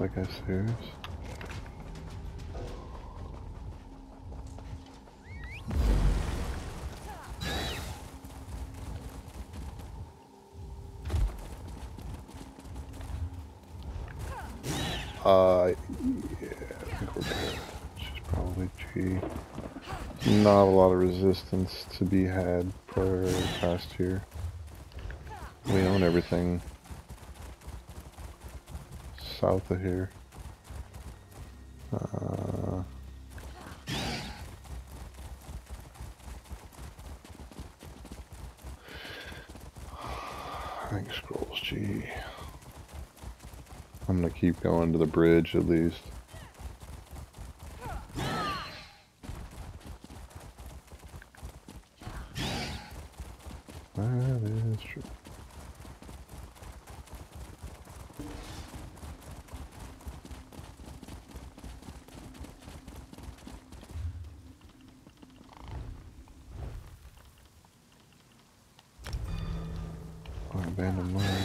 that guy stairs? Yeah, I think we're good. She's probably G. Not a lot of resistance to be had per past here. We own everything south of here. I think Scrolls G. I'm gonna keep going to the bridge at least. That is true. Abandoned mine.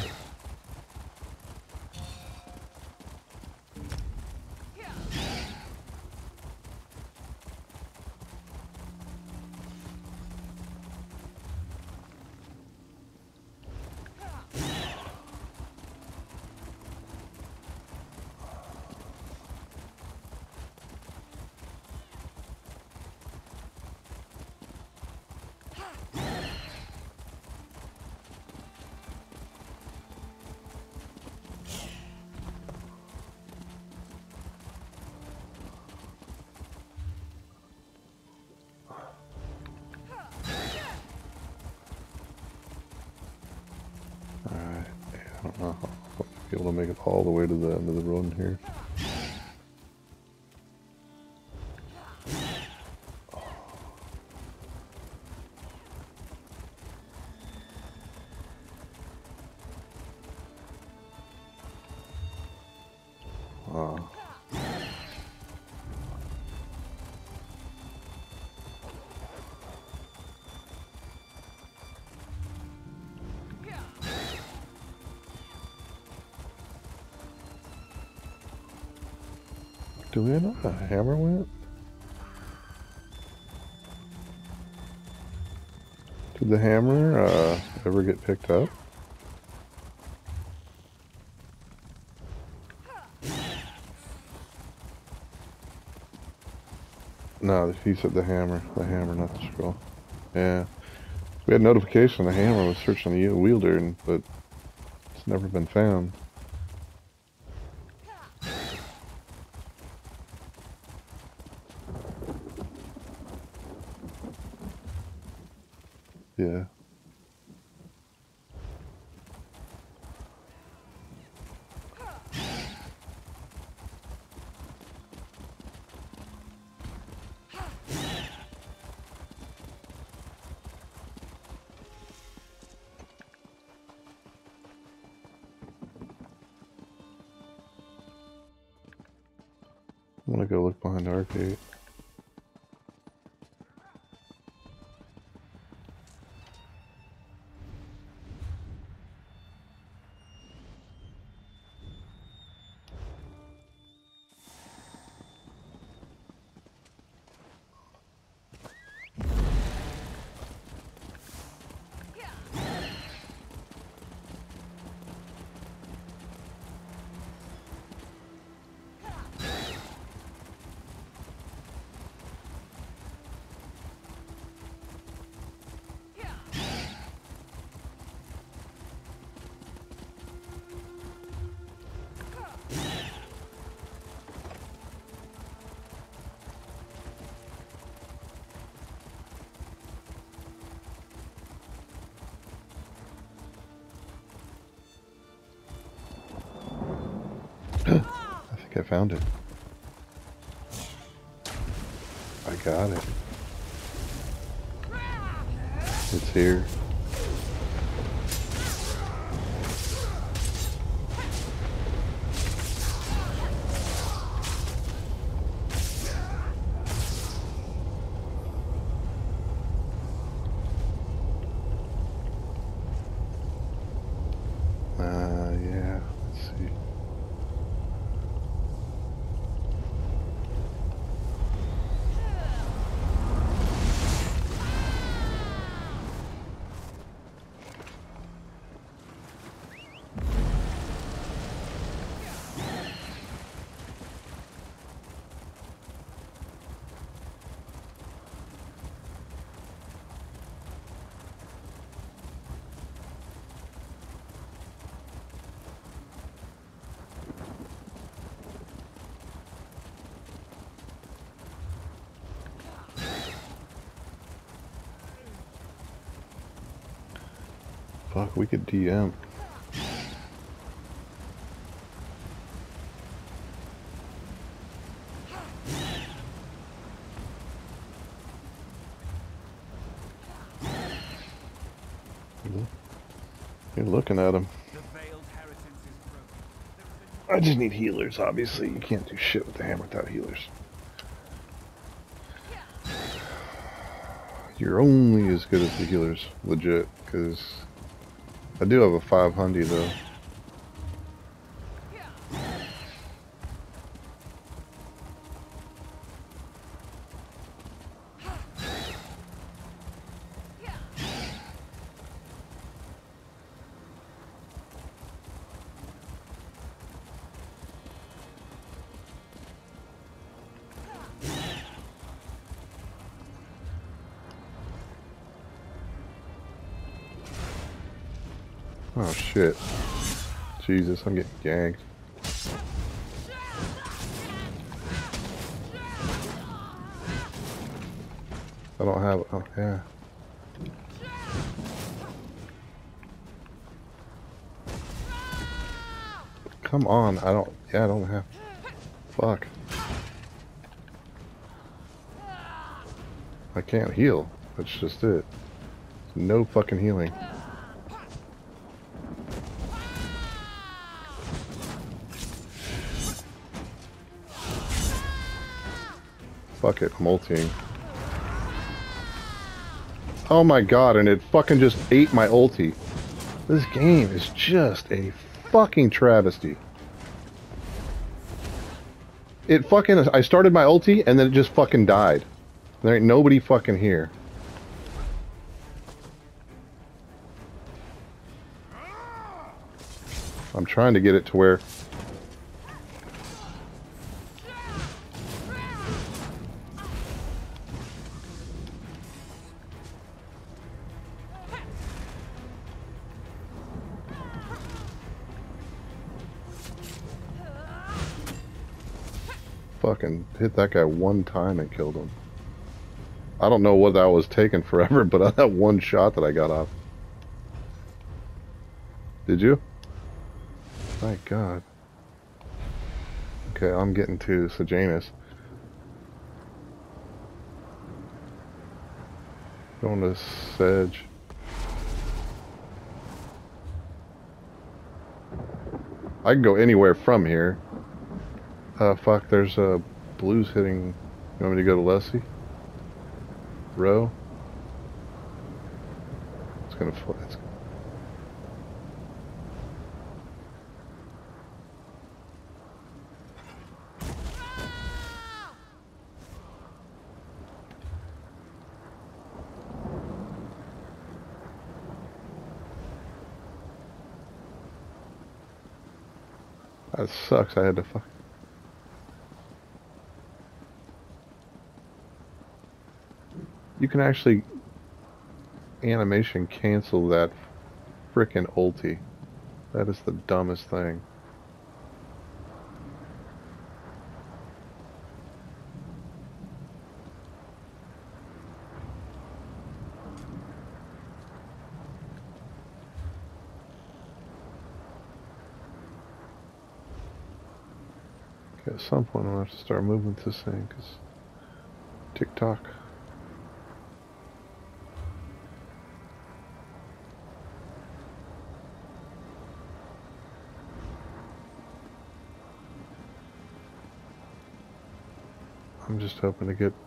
Alright, I don't know if I'll be able to make it all the way to the end of the run here. Wow. Do we know where the hammer went? Did the hammer ever get picked up? No, he said the hammer, not the scroll. Yeah, we had notification the hammer was searching the wielder, but it's never been found. Yeah. I'm gonna go look behind the arcade. I think I found it. I got it. It's here. Yeah, let's see. Fuck, we could DM. You're looking at him. I just need healers, obviously. You can't do shit with the hammer without healers. You're only as good as the healers, legit, because I do have a 500 though. Oh shit. Jesus, I'm getting ganked. I don't have, oh yeah. Come on, I don't have, fuck. I can't heal, that's just it. No fucking healing. Fuck it, I'm ulting. Oh my god, and it fucking just ate my ulti. This game is just a fucking travesty. It fucking, I started my ulti and then it just fucking died. There ain't nobody fucking here. I'm trying to get it to where... Fucking hit that guy one time and killed him. I don't know what that was taking forever, but that one shot that I got off. Did you? My god. Okay, I'm getting to Sejanus. Going to Sedge. I can go anywhere from here. Fuck, there's blues hitting. You want me to go to Lessie? Row? It's gonna fly. That sucks, I had to fuck. You can actually animation cancel that frickin' ulti. That is the dumbest thing. Okay, at some point I'm gonna have to start moving this thing, because TikTok. I'm just hoping to get...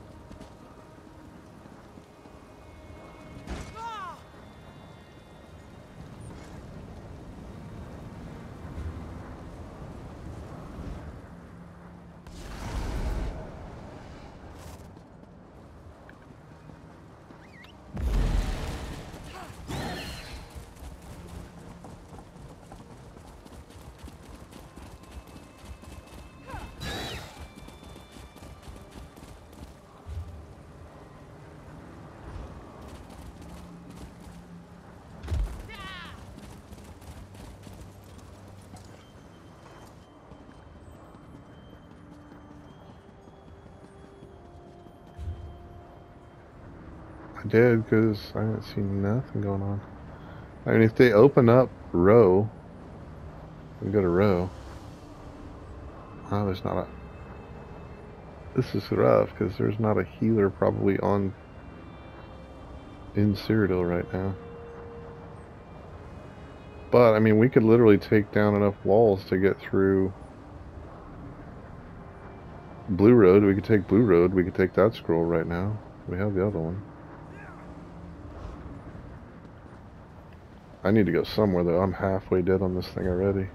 I did, because I didn't see nothing going on. I mean, if they open up row, we go to row. Oh, there's not a... This is rough, because there's not a healer probably on... in Cyrodiil right now. But, I mean, we could literally take down enough walls to get through... Blue Road. We could take Blue Road. We could take that scroll right now. We have the other one. I need to go somewhere, though. I'm halfway dead on this thing already.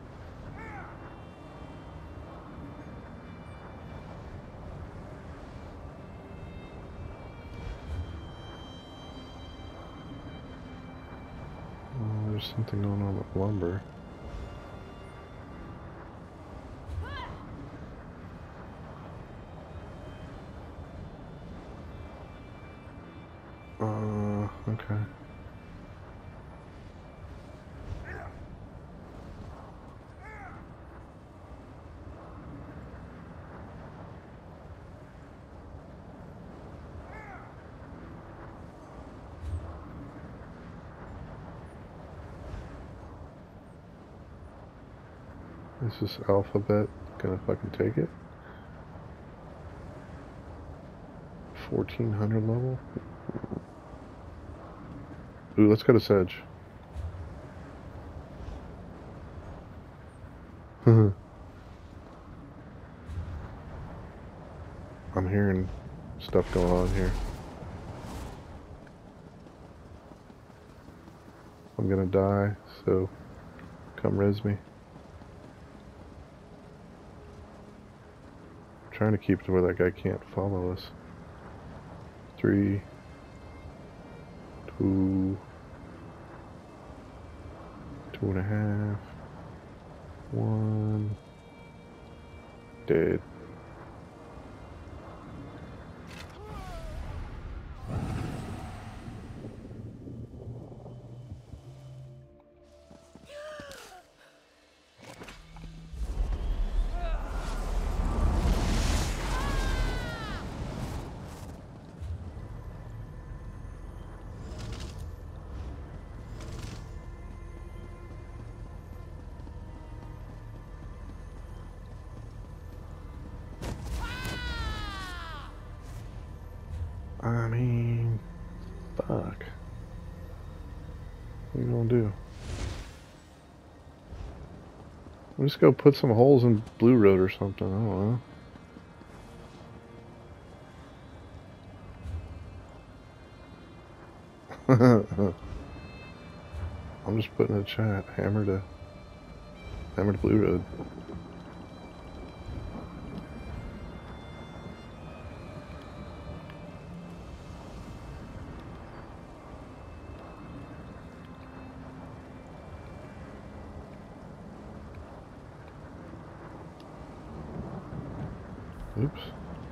Oh, there's something going on with lumber. Okay. Is this alphabet gonna fucking take it? 1400 level? Ooh, let's go to Sedge. I'm hearing stuff going on here. I'm gonna die, so come res me. I'm trying to keep it to where that guy can't follow us. 3, 2, 2.5, 1, dead. I mean, fuck. What are you gonna do? We'll just go put some holes in Blue Road or something, I don't know. I'm just putting in the chat, hammer to Blue Road. Oops.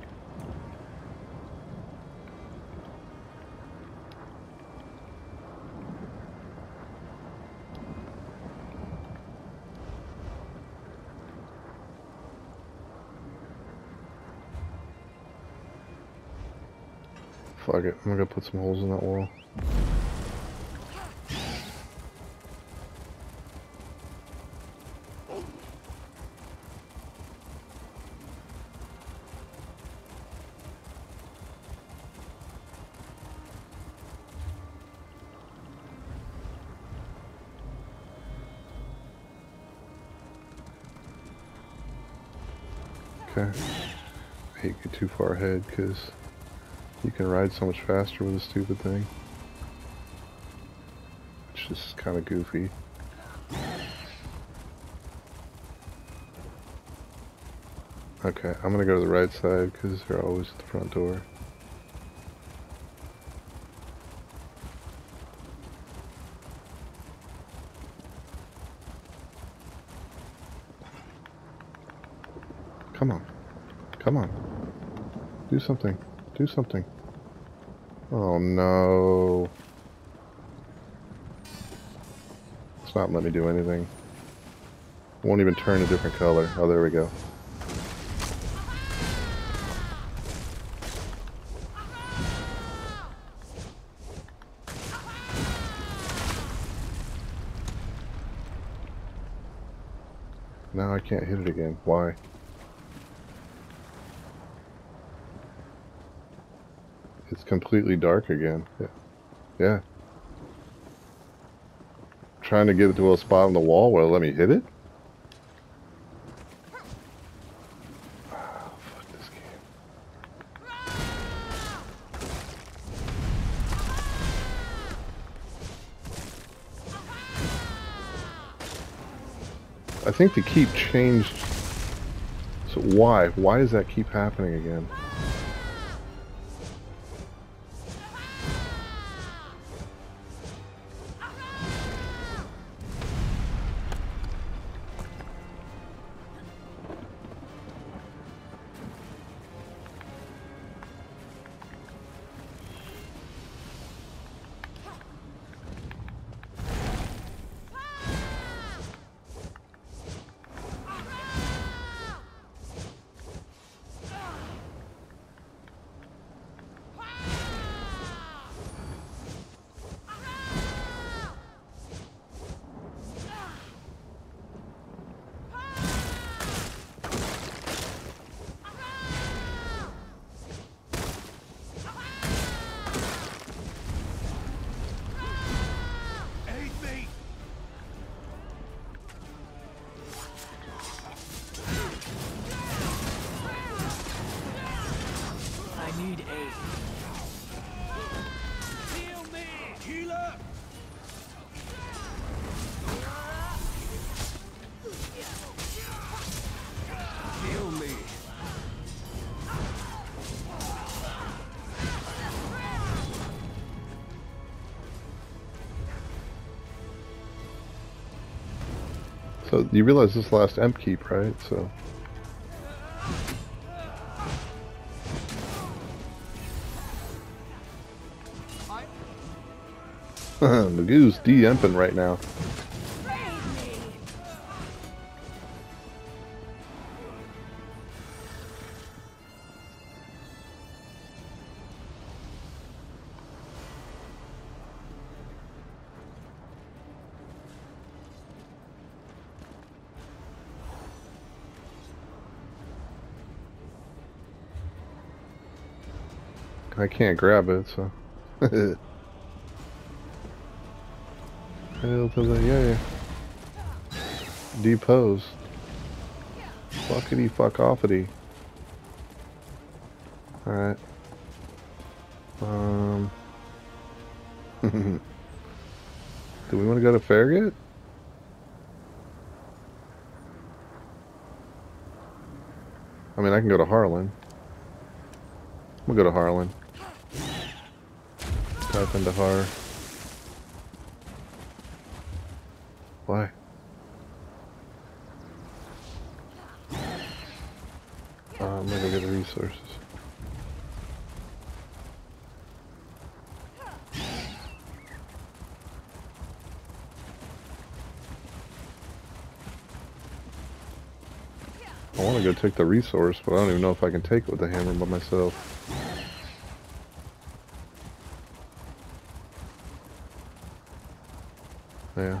Fuck it, I'm gonna go put some holes in that wall. Okay. I hate get too far ahead because you can ride so much faster with a stupid thing. It's just kind of goofy. Okay, I'm gonna go to the right side because they're always at the front door. Come on. Come on. Do something. Do something. Oh no. It's not letting me do anything. It won't even turn a different color. Oh, there we go. now I can't hit it again. Why? It's completely dark again. Yeah. Trying to get it to a spot on the wall where it'll let me hit it? Oh, fuck this game. I think the keep changed. So why? Why does that keep happening again? So you realize this last emp keep, right? So Magoo's de-emping right now. I can't grab it, so. Hell to the yeah. Depose. Fuckity fuck offity. Alright. Do we want to go to Farragut? I mean, I can go to Harlan. We'll go to Harlan. Type into Har. Why? I'm gonna go get the resources. I want to go take the resource, but I don't even know if I can take it with the hammer by myself. Yeah.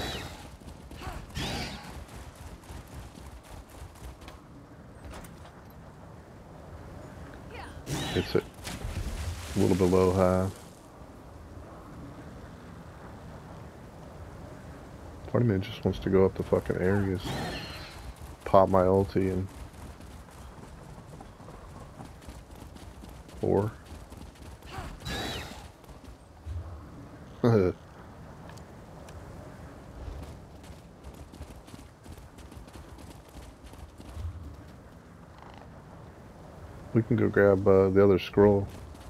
It's a little below half. Part of me just wants to go up the fucking areas. Pop my ulti and... Or... We can go grab the other scroll.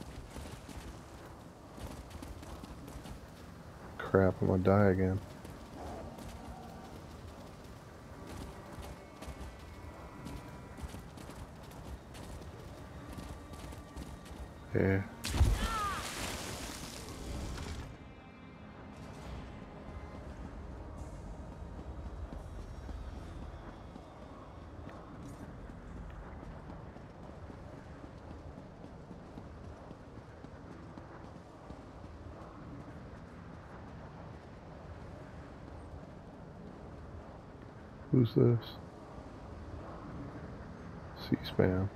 Crap, I'm gonna die again. Yeah. Who's this? man.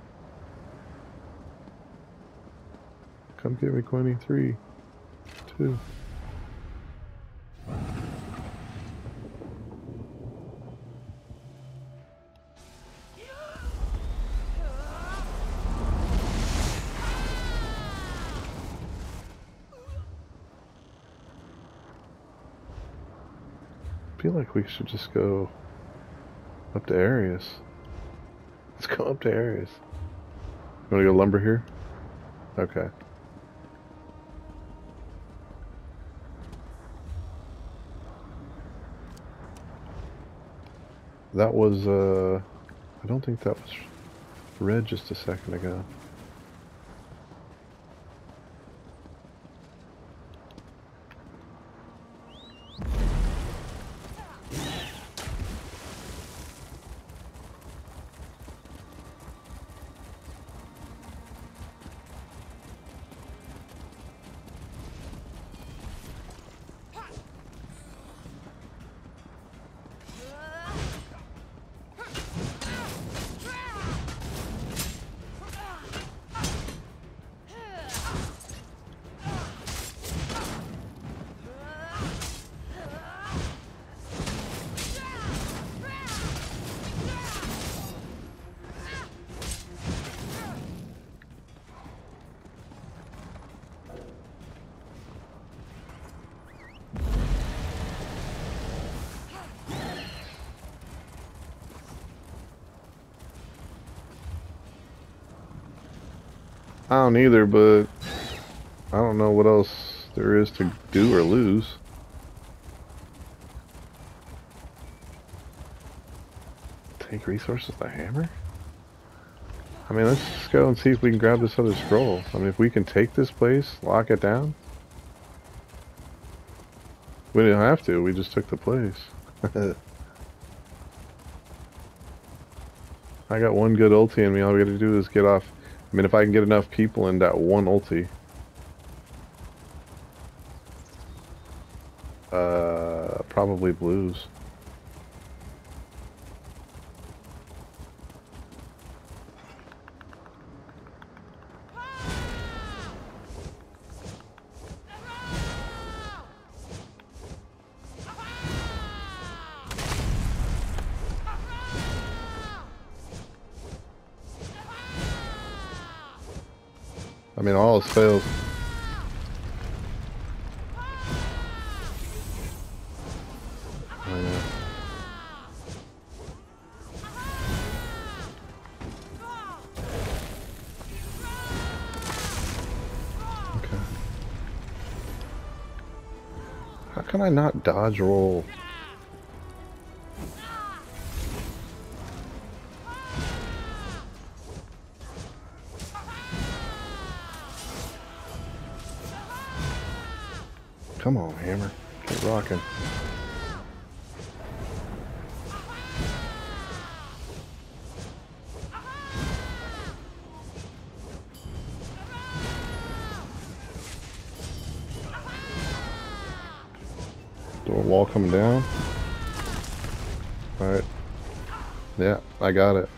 Come get me, Quinny. 3, 2. I feel like we should just go up to Arius. Let's go up to Arius. You wanna go lumber here? Okay. That was, I don't think that was red just a second ago. I don't either, but I don't know what else there is to do or lose. Take resources with the hammer? I mean, let's just go and see if we can grab this other scroll. I mean, if we can take this place, lock it down. We didn't have to, we just took the place. I got one good ulti in me, all we gotta do is get off. I mean, if I can get enough people in that one ulti. Probably blues. I mean, all else fails. I know. Okay. How can I not dodge roll? Come on, hammer. Get rocking. Door wall coming down. Alright. Yeah, I got it.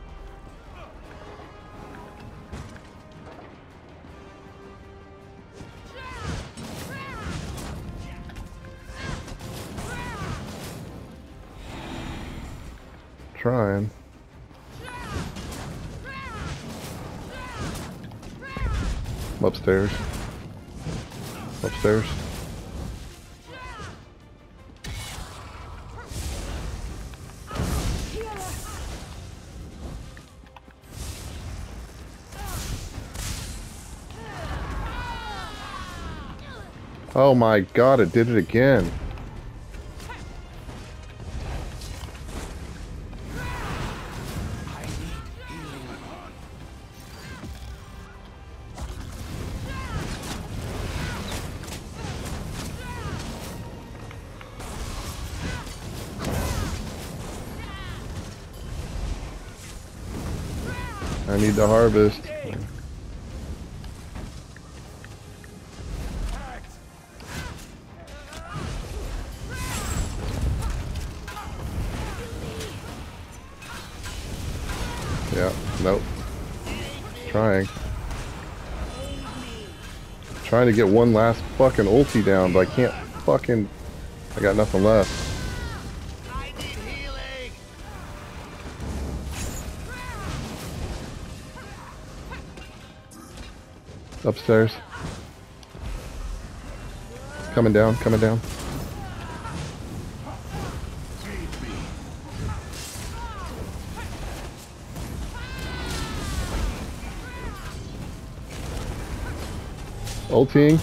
Trying. Upstairs. Upstairs. Oh my god, it did it again. I need to harvest. Yeah, nope. Trying. Trying to get one last fucking ulti down, but I can't fucking... I got nothing left. I need healing. Upstairs. Coming down, coming down. Ulting.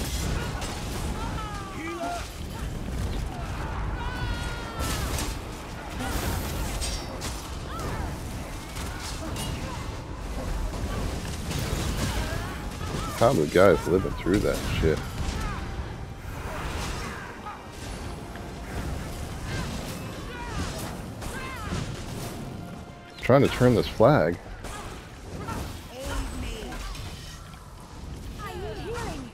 How the guys living through that shit? Trying to turn this flag. I need healing.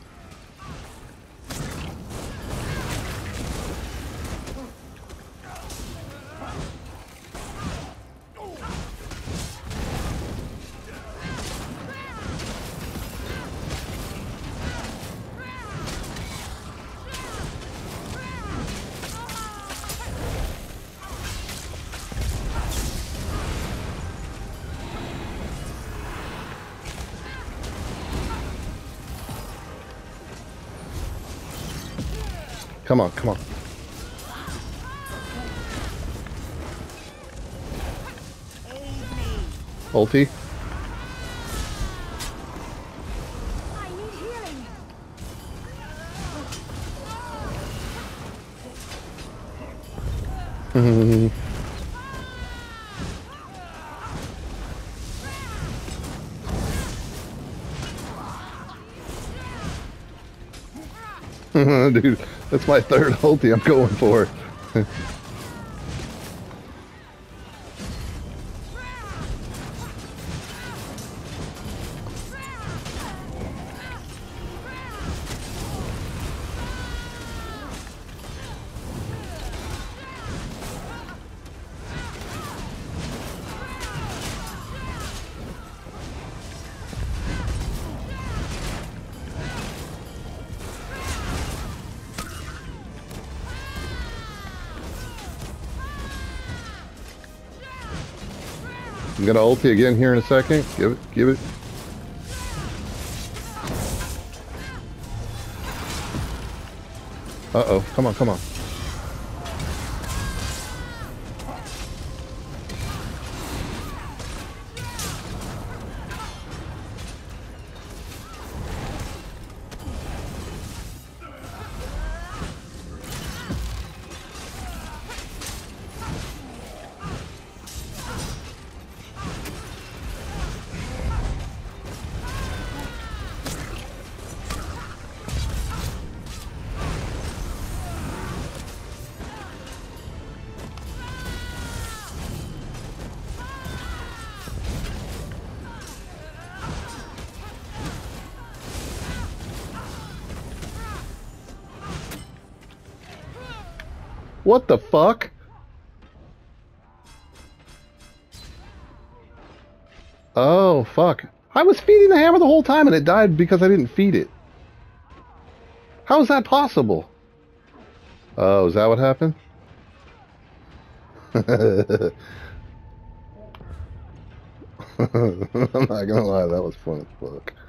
Come on, come on. Ulti. I need healing. Dude, that's my third ulti I'm going for. I'm gonna ulti again here in a second. Give it, give it. Uh-oh, come on, come on. What the fuck? Oh, fuck. I was feeding the hammer the whole time and it died because I didn't feed it. How is that possible? Oh, is that what happened? I'm not gonna lie, that was fun as fuck.